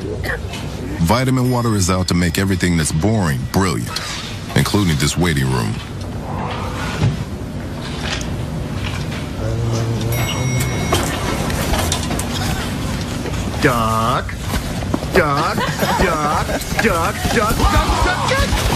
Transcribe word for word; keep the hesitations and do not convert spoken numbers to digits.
Vitamin Water is out to make everything that's boring brilliant, including this waiting room. Duck, duck, duck, duck, duck, duck, duck, duck.